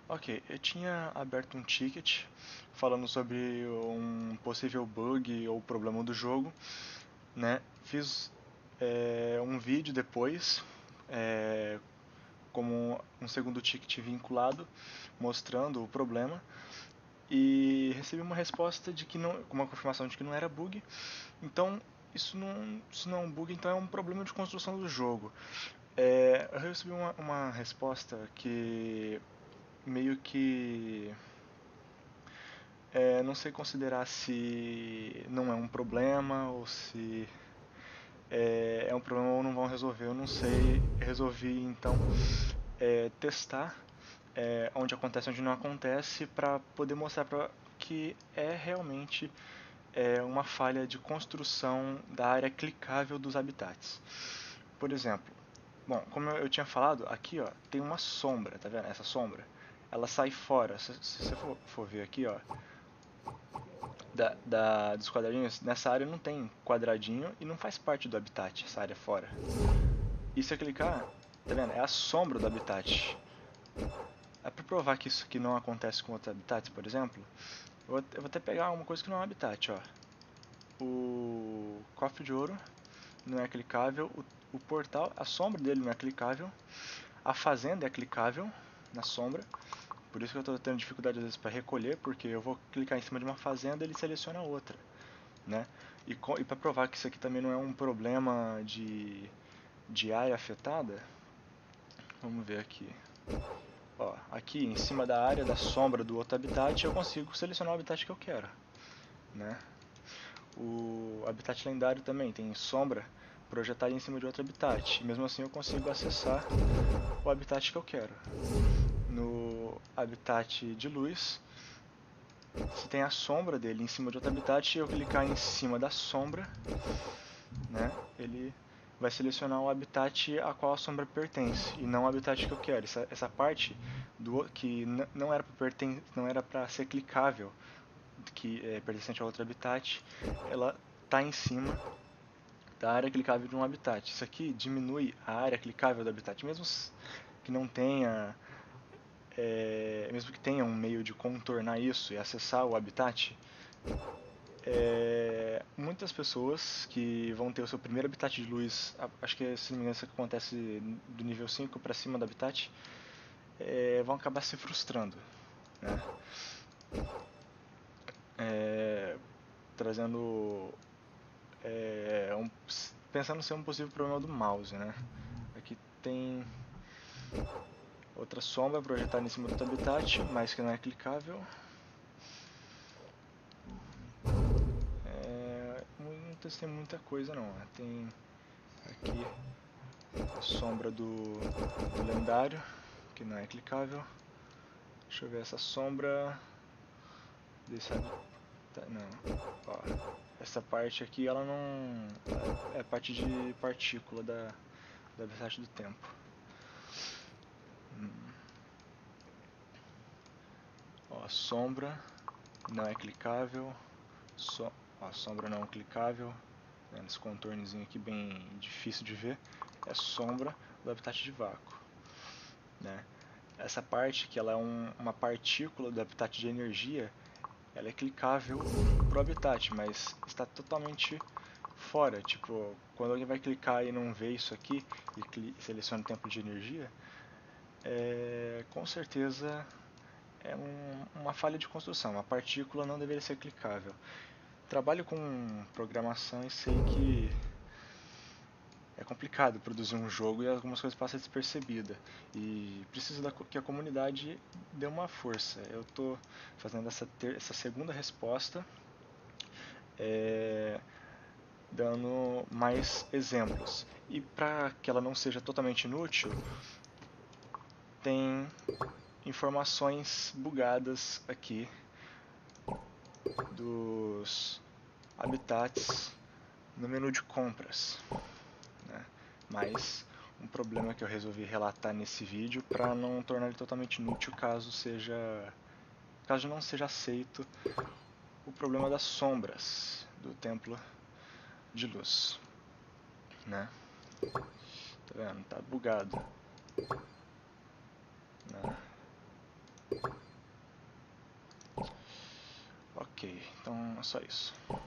Ok, eu tinha aberto um ticket falando sobre um possível bug ou problema do jogo, né? Fiz um vídeo depois, é, como um segundo ticket vinculado, mostrando o problema e recebi uma resposta de que não, uma confirmação de que não era bug. Então isso não é um bug, então é um problema de construção do jogo. Eu recebi uma resposta que meio que não sei considerar se não é um problema ou se é um problema ou não vão resolver, eu não sei. Eu resolvi então testar onde acontece e onde não acontece para poder mostrar que é realmente uma falha de construção da área clicável dos habitats. Por exemplo, bom, como eu tinha falado, aqui ó, tem uma sombra, tá vendo? Essa sombra, ela sai fora. Se você for ver aqui, ó, dos quadradinhos, nessa área não tem quadradinho e não faz parte do habitat, essa área fora. E se eu clicar, tá vendo? É a sombra do habitat. É para provar que isso aqui não acontece com outros habitats, por exemplo, eu vou até pegar uma coisa que não é um habitat, ó. O cofre de ouro não é clicável, o portal, a sombra dele não é clicável, a fazenda é clicável na sombra, por isso que eu estou tendo dificuldade às vezes para recolher, porque eu vou clicar em cima de uma fazenda e ele seleciona outra, né? E para provar que isso aqui também não é um problema de área afetada, vamos ver aqui. Ó, aqui em cima da área da sombra do outro habitat eu consigo selecionar o habitat que eu quero, né? O habitat lendário também tem sombra projetada em cima de outro habitat, e mesmo assim eu consigo acessar o habitat que eu quero. No habitat de luz, se tem a sombra dele em cima de outro habitat, eu clicar em cima da sombra, né, ele vai selecionar o habitat a qual a sombra pertence e não o habitat que eu quero. Essa parte que não era para ser clicável, que é pertencente a outro habitat, ela está em cima da área clicável de um habitat. Isso aqui diminui a área clicável do habitat, que não tenha, mesmo que tenha um meio de contornar isso e acessar o habitat. Muitas pessoas que vão ter o seu primeiro habitat de luz, acho que se não me engano isso acontece do nível 5 para cima do habitat, vão acabar se frustrando, né? Trazendo pensando ser um possível problema do mouse, né? Aqui tem outra sombra projetada em cima do outro habitat, mas que não é clicável. Não testei muita coisa não. Tem aqui a sombra do lendário, que não é clicável. Deixa eu ver essa sombra desse habitat. Não, ó, essa parte aqui ela não é parte de partícula do habitat do tempo. Ó, a sombra não é clicável. Ó, a sombra não é clicável. Esse contornozinho aqui bem difícil de ver. É sombra do habitat de vácuo, né? Essa parte que ela é uma partícula do habitat de energia, ela é clicável pro habitat, mas está totalmente fora. Tipo, quando alguém vai clicar e não vê isso aqui e seleciona o tempo de energia, com certeza é uma falha de construção. A partícula não deveria ser clicável. Trabalho com programação e sei que é complicado produzir um jogo e algumas coisas passam despercebida. E preciso que a comunidade dê uma força. Eu estou fazendo essa segunda resposta, é, dando mais exemplos. E para que ela não seja totalmente inútil, tem informações bugadas aqui dos habitats no menu de compras, né? Mas um problema que eu resolvi relatar nesse vídeo para não tornar ele totalmente inútil caso não seja aceito o problema das sombras do templo de luz, né? Tá vendo? Tá bugado, né? Ok, então é só isso.